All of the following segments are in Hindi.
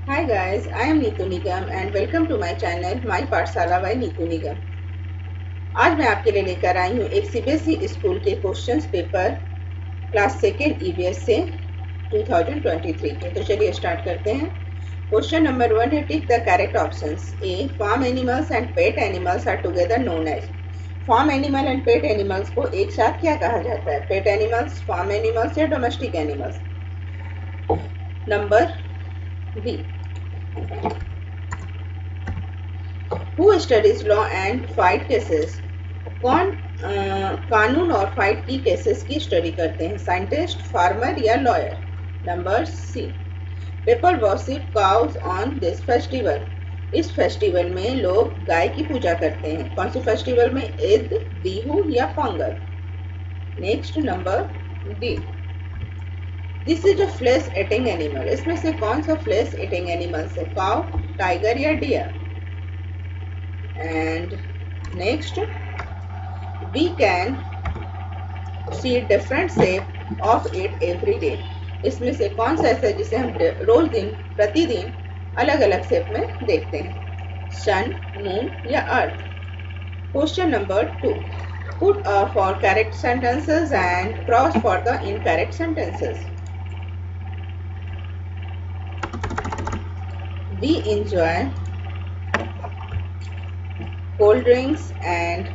Hi guys, I am Neetu Nigam and welcome to my channel My पाठशाला by Neetu Nigam। आज मैं आपके लिए लेकर आई हूँ एक सीबीएसई स्कूल के questions paper class second EVS से 2023 के। तो चलिए स्टार्ट करते हैं। क्वेश्चन नंबर 1 है tick the correct options. A, farm animals and pet animals are together known as. Farm animal and pet animals को एक साथ क्या कहा जाता है? पेट एनिमल्स, फार्म एनिमल्स या domestic animals. Number B, who studies law and fight cases. कौन कानून और फाइट की केसेस की स्टडी करते हैं? साइंटिस्ट, फार्मर या lawyer. Number C, people worship cows on this festival. इस फेस्टिवल में लोग गाय की पूजा करते हैं। कौन सी फेस्टिवल में? ईद, बिहू या Pongal. Next number D, this is a flesh eating animal. इसमें से कौन सा फ्लेश ईटिंग एनिमल है? काउ, टाइगर या deer. And next, we can see different shape of it every day। इसमें से कौन सा ऐसा है जिसे हम रोज प्रतिदिन अलग अलग शेप में देखते हैं? सन, मून या earth. Question number 2, put for correct sentences and cross for the incorrect sentences। We enjoy cold drinks and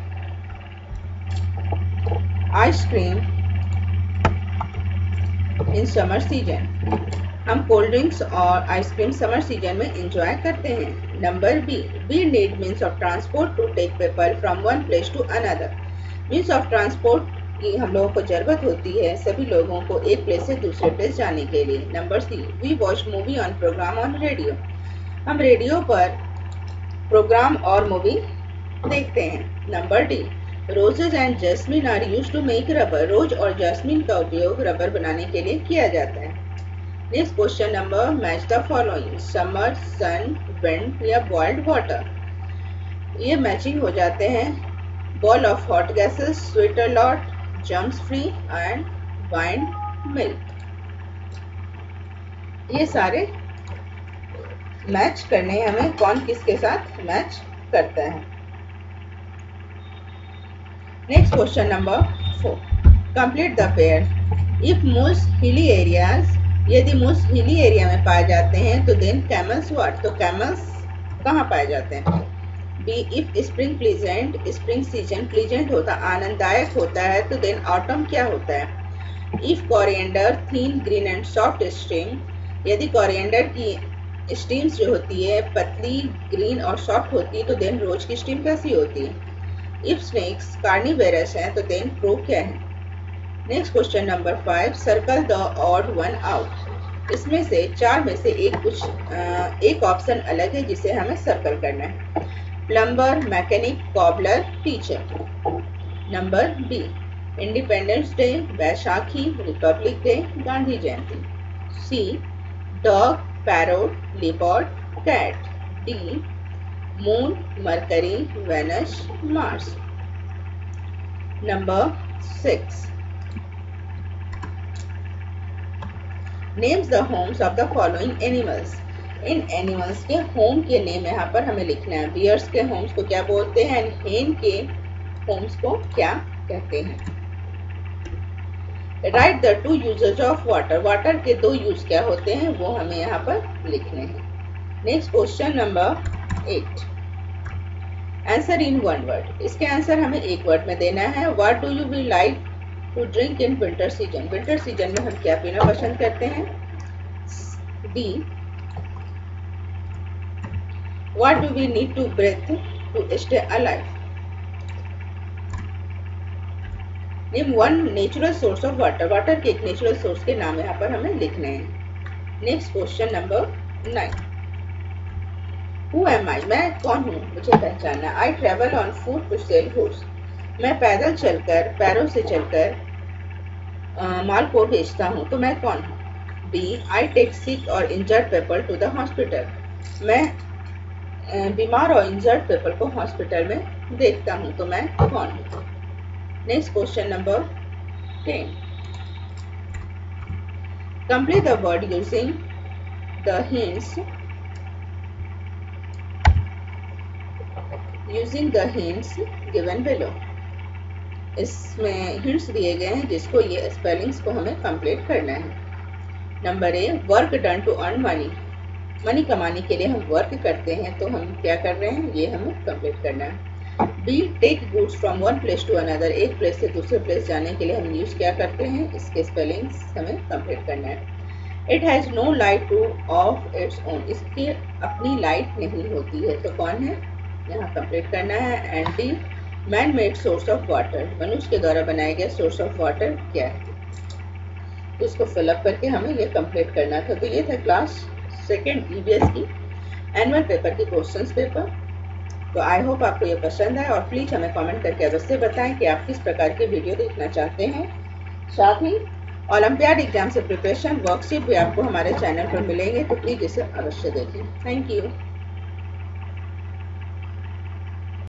ice cream in summer season। हम कोल्ड ड्रिंक्स और आइसक्रीम समर सीजन में एंजॉय करते हैं। Number B, we need means of transport to take people from one place to another. Means of transport की हम लोगों को जरूरत होती है सभी लोगों को एक प्लेस से दूसरे प्लेस जाने के लिए। Number C, we watch movie on program on radio. हम रेडियो पर प्रोग्राम और मूवी देखते हैं। Number D, roses and jasmine are used to make rubber. Rose और जैस्मिन का उपयोग रबर बनाने के लिए किया जाता है। Next question number, match the following. Summer, sun, wind या बॉइल्ड वाटर। ये मैचिंग हो जाते हैं। Ball of hot gases, sweater lot, jumps free and wind milk. ये सारे मैच करने हैं हमें कौन किसके साथ मैच करता है। Next question number 4, complete the pair. If moose hilly areas, यदि मूस हिली एरिया में पाए जाते हैं तो देन कैमल्स व्हाट। तो कैमल्स कहाँ पाए जाते हैं? B, if spring pleasant, spring season pleasant होता आनंददायक होता है तो देन ऑटम क्या होता है? If coriander thin green and soft stem, यदि कोरिएंडर की स्टीम्स जो होती है पतली, ग्रीन और सॉफ्ट होती है तो देन रोज की स्टीम कैसी होती है? इफ स्नेक्स कार्निवेरस है तो देन क्रो क्या है? Next question number 5, circle the odd one out. इसमें से चार में से एक ऑप्शन अलग है जिसे हमें सर्कल करना है। Plumber, mechanic, cobbler, teacher. Number B, independence day, Baisakhi, republic day, Gandhi Jayanti. C, dog, parrot, leopard, cat. D, moon, Mercury, Venus, Mars. Number 6, names the homes of the following animals. इन एनिमल्स के होम के नेम यहाँ पर हमें लिखना है। बियर्स के होम्स को क्या बोलते हैं एंड हेन के होम्स को क्या कहते हैं। Write the two usages of water. Water के दो यूज क्या होते हैं वो हमें यहाँ पर लिखने हैं। Next question number 8, answer in one word. इसके आंसर हमें एक वर्ड में देना है। What do you we like to drink in winter season. Winter season में हम क्या पीना पसंद करते हैं? D, what do we need to breathe to stay alive. Name one natural source of water. Water के एक नेचुरल सोर्स के नाम यहाँ पर हमें लिखने हैं। Next question number 9, who am I. मैं कौन हूँ, मुझे पहचानना। I travel on foot to sell goods. मैं पैदल चलकर, पैरों से चलकर माल को बेचता हूँ तो मैं कौन हूँ? बी, आई टेक सिक और injured people to the hospital. मैं बीमार और इंजर्ड पीपल को हॉस्पिटल में देखता हूँ तो मैं कौन हूँ? Next question number 10, complete the word using the hints using the hints given below. इसमें हिंट्स दिए गए हैं जिसको ये स्पेलिंग्स को हमें कंप्लीट करना है। Number A, work done to earn money. Money कमाने के लिए हम वर्क करते हैं, तो हम क्या कर रहे हैं, ये हमें कंप्लीट करना है। B, take goods from one place to another. एक प्लेस से दूसरे प्लेस जाने के लिए हम यूज क्या करते हैं, इसके स्पेलिंग्स हमें कंप्लीट करना है। It has no light to of its own. इसकी अपनी लाइट नहीं होती है, तो कौन है, यहाँ कंप्लीट करना है। And D, man made source of water. मनुष्य के द्वारा बनाया गया सोर्स ऑफ वाटर क्या है, तो इसको फिलअप करके हमें ये कंप्लीट करना था। तो ये था क्लास सेकेंड ईवीएस की एनुअल पेपर की क्वेश्चंस पेपर। तो आई होप आपको ये पसंद है, और प्लीज हमें कमेंट करके अवश्य बताएं कि आप किस प्रकार की वीडियो देखना चाहते हैं। साथ ही ओलंपियाड एग्जाम से प्रिपरेशन वर्कशीट भी आपको हमारे चैनल पर मिलेंगे, तो प्लीज इसे अवश्य देखें। Thank you.